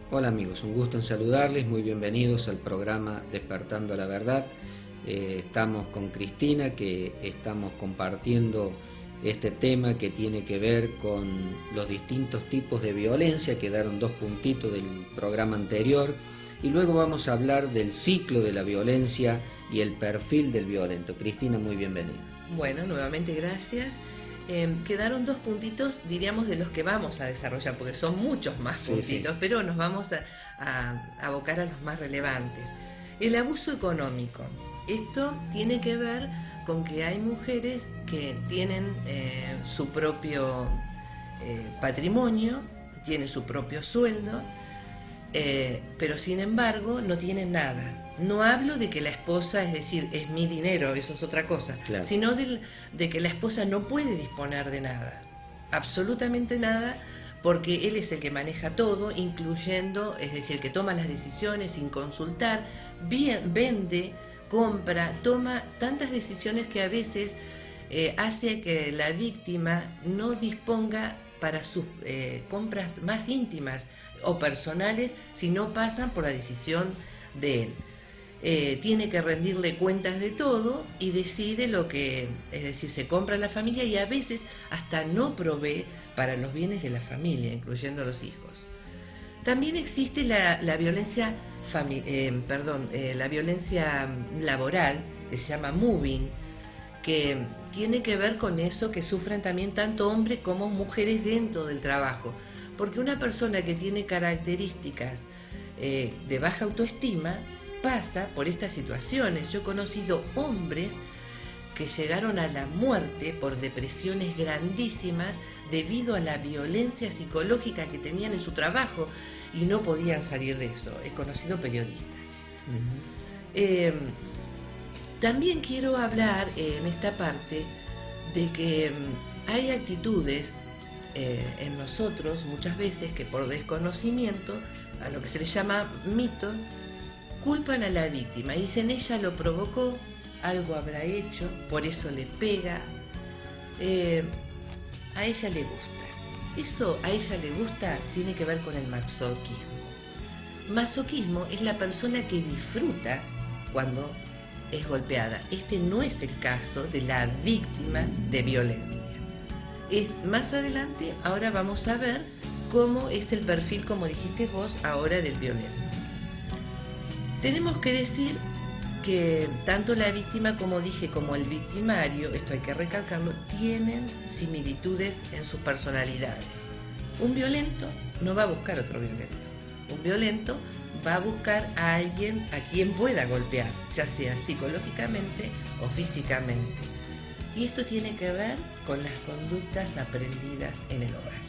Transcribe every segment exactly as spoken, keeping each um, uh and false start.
Hola amigos, un gusto en saludarles, muy bienvenidos al programa Despertando la Verdad. Eh, estamos con Cristina, que estamos compartiendo este tema que tiene que ver con los distintos tipos de violencia. Quedaron dos puntitos del programa anterior y luego vamos a hablar del ciclo de la violencia y el perfil del violento. Cristina, muy bienvenida. Bueno, nuevamente gracias. Eh, quedaron dos puntitos, diríamos, de los que vamos a desarrollar, porque son muchos más Sí, puntitos, sí. Pero nos vamos a, a, a abocar a los más relevantes. El abuso económico. Esto tiene que ver con que hay mujeres que tienen eh, su propio eh, patrimonio, tienen su propio sueldo, eh, pero sin embargo no tienen nada. No hablo de que la esposa, es decir, es mi dinero, eso es otra cosa, claro. Sino de, de que la esposa no puede disponer de nada, absolutamente nada, porque él es el que maneja todo, incluyendo, es decir, el que toma las decisiones sin consultar, bien, vende, compra, toma tantas decisiones que a veces eh, hace que la víctima no disponga para sus eh, compras más íntimas o personales si no pasan por la decisión de él. Eh, tiene que rendirle cuentas de todo y decide lo que, es decir, se compra la familia y a veces hasta no provee para los bienes de la familia, incluyendo los hijos. También existe la, la violencia, eh, perdón, eh, la violencia laboral, que se llama moving, que tiene que ver con eso que sufren también tanto hombres como mujeres dentro del trabajo, porque una persona que tiene características eh, de baja autoestima pasa por estas situaciones. Yo he conocido hombres que llegaron a la muerte por depresiones grandísimas debido a la violencia psicológica que tenían en su trabajo y no podían salir de eso. He conocido periodistas. Uh-huh. Eh, también quiero hablar eh, en esta parte de que um, hay actitudes eh, en nosotros muchas veces que por desconocimiento, a lo que se le llama mito, culpan a la víctima y dicen ella lo provocó, algo habrá hecho, por eso le pega, eh, a ella le gusta. Eso a ella le gusta tiene que ver con el masoquismo. Masoquismo es la persona que disfruta cuando es golpeada. Este no es el caso de la víctima de violencia. Es, más adelante, ahora vamos a ver cómo es el perfil, como dijiste vos, ahora del violento. Tenemos que decir que tanto la víctima, como dije, como el victimario, esto hay que recalcarlo, tienen similitudes en sus personalidades. Un violento no va a buscar otro violento. Un violento va a buscar a alguien a quien pueda golpear, ya sea psicológicamente o físicamente. Y esto tiene que ver con las conductas aprendidas en el hogar.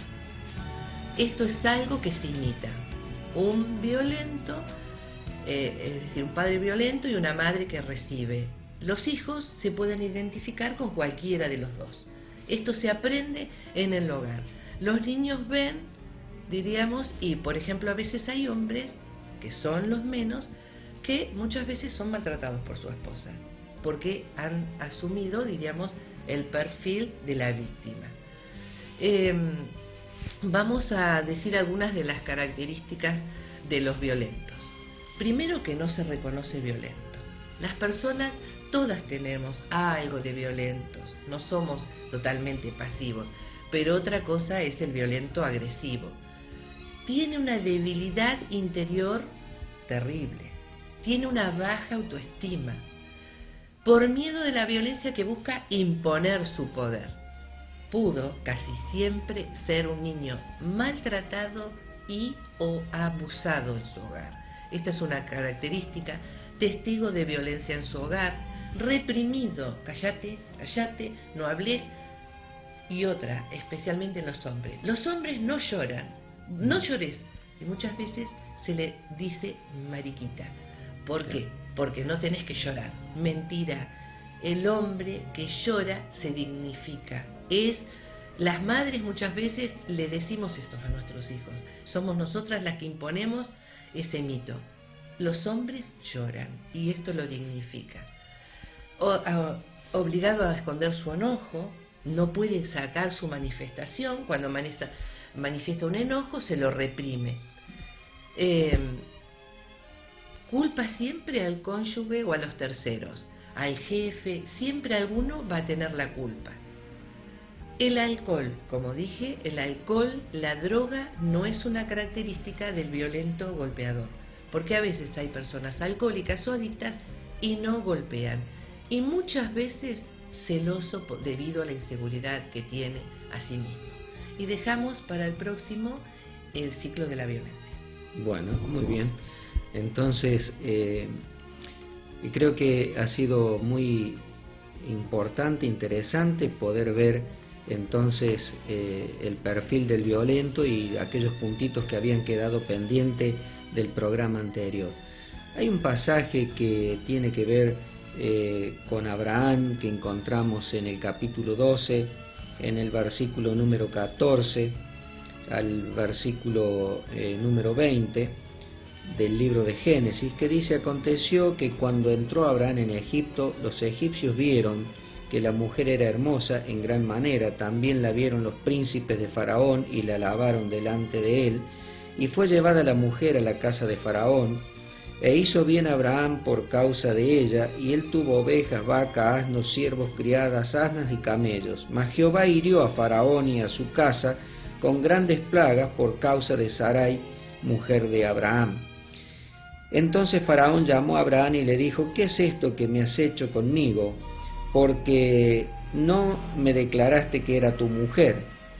Esto es algo que se imita. Un violento... Eh, es decir, un padre violento y una madre que recibe. Los hijos se pueden identificar con cualquiera de los dos. Esto se aprende en el hogar. Los niños ven, diríamos, y por ejemplo a veces hay hombres, que son los menos, que muchas veces son maltratados por su esposa, porque han asumido, diríamos, el perfil de la víctima. Eh, vamos a decir algunas de las características de los violentos. Primero, que no se reconoce violento. Las personas todas tenemos algo de violentos, no somos totalmente pasivos, pero otra cosa es el violento agresivo. Tiene una debilidad interior terrible, tiene una baja autoestima, por miedo de la violencia que busca imponer su poder. Pudo casi siempre ser un niño maltratado y o abusado en su hogar. Esta es una característica, testigo de violencia en su hogar, reprimido, cállate, cállate, no hables. Y otra, especialmente en los hombres. Los hombres no lloran, no llores. Y muchas veces se le dice mariquita. ¿Por qué? Porque no tenés que llorar. Mentira. El hombre que llora se dignifica. Es, las madres muchas veces le decimos esto a nuestros hijos. Somos nosotras las que imponemos ese mito. Los hombres lloran y esto lo dignifica. O, a, obligado a esconder su enojo, no puede sacar su manifestación. Cuando manifiesta, manifiesta un enojo, se lo reprime. Eh, culpa siempre al cónyuge o a los terceros, al jefe, siempre alguno va a tener la culpa. El alcohol, como dije, el alcohol, la droga, no es una característica del violento golpeador, porque a veces hay personas alcohólicas o adictas y no golpean, y muchas veces celoso debido a la inseguridad que tiene a sí mismo. Y dejamos para el próximo el ciclo de la violencia. Bueno, muy bien. Entonces, eh, creo que ha sido muy importante, interesante poder ver entonces eh, el perfil del violento y aquellos puntitos que habían quedado pendientes del programa anterior. Hay un pasaje que tiene que ver eh, con Abraham, que encontramos en el capítulo doce, en el versículo número catorce al versículo eh, número veinte del libro de Génesis, que dice: aconteció que cuando entró Abraham en Egipto, los egipcios vieron que la mujer era hermosa en gran manera, también la vieron los príncipes de Faraón y la alabaron delante de él, y fue llevada la mujer a la casa de Faraón, e hizo bien Abraham por causa de ella, y él tuvo ovejas, vacas, asnos, siervos, criadas, asnas y camellos. Mas Jehová hirió a Faraón y a su casa con grandes plagas por causa de Sarai, mujer de Abraham. Entonces Faraón llamó a Abraham y le dijo: ¿qué es esto que me has hecho conmigo? Porque no me declaraste que era tu mujer,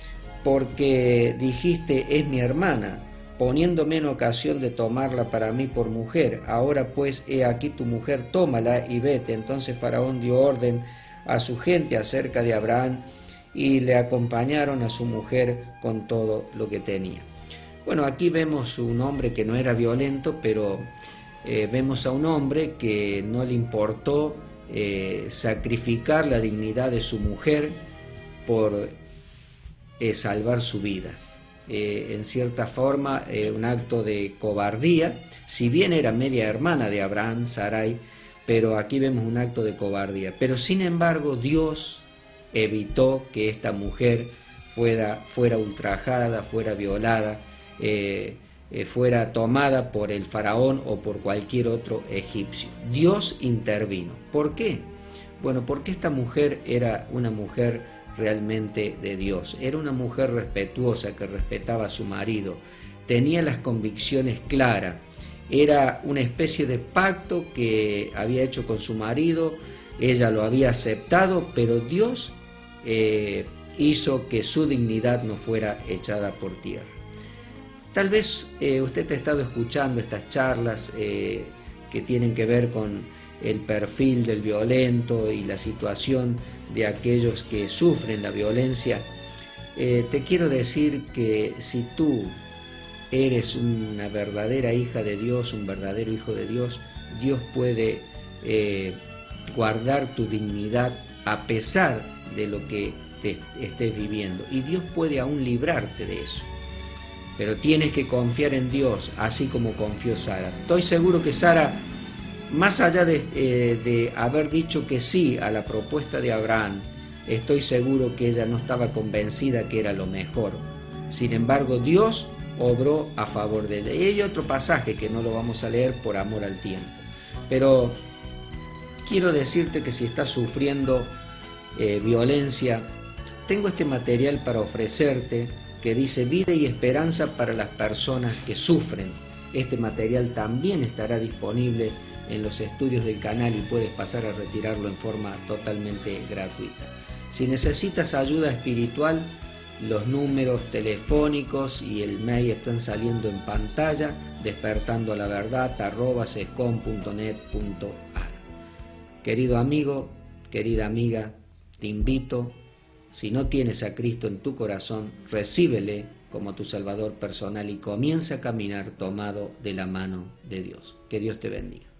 porque dijiste: es mi hermana, poniéndome en ocasión de tomarla para mí por mujer. Ahora pues, he aquí tu mujer, tómala y vete. Entonces Faraón dio orden a su gente acerca de Abraham, y le acompañaron a su mujer con todo lo que tenía. Bueno, aquí vemos un hombre que no era violento, pero eh, vemos a un hombre que no le importó eh, sacrificar la dignidad de su mujer por eh, salvar su vida. Eh, en cierta forma, eh, un acto de cobardía, si bien era media hermana de Abraham, Sarai, pero aquí vemos un acto de cobardía. Pero sin embargo, Dios evitó que esta mujer fuera, fuera ultrajada, fuera violada, eh, eh, fuera tomada por el faraón o por cualquier otro egipcio. Dios intervino. ¿Por qué? Bueno, porque esta mujer era una mujer realmente de Dios, era una mujer respetuosa que respetaba a su marido, tenía las convicciones claras, era una especie de pacto que había hecho con su marido, ella lo había aceptado, pero Dios eh, hizo que su dignidad no fuera echada por tierra. Tal vez eh, usted ha estado escuchando estas charlas eh, que tienen que ver con el perfil del violento y la situación de aquellos que sufren la violencia. Eh, te quiero decir que si tú eres una verdadera hija de Dios, un verdadero hijo de Dios, Dios puede eh, guardar tu dignidad a pesar de lo que te estés viviendo, y Dios puede aún librarte de eso. Pero tienes que confiar en Dios, así como confió Sara. Estoy seguro que Sara, más allá de, eh, de haber dicho que sí a la propuesta de Abraham, estoy seguro que ella no estaba convencida que era lo mejor. Sin embargo, Dios obró a favor de ella. Y hay otro pasaje que no lo vamos a leer por amor al tiempo. Pero quiero decirte que si estás sufriendo eh, violencia, tengo este material para ofrecerte que dice Vida y Esperanza para las personas que sufren. Este material también estará disponible en los estudios del canal y puedes pasar a retirarlo en forma totalmente gratuita. Si necesitas ayuda espiritual, los números telefónicos y el mail están saliendo en pantalla, despertando a la verdad arroba sescom punto net punto ar. Querido amigo, querida amiga, te invito, si no tienes a Cristo en tu corazón, recíbele como tu Salvador personal y comienza a caminar tomado de la mano de Dios. Que Dios te bendiga.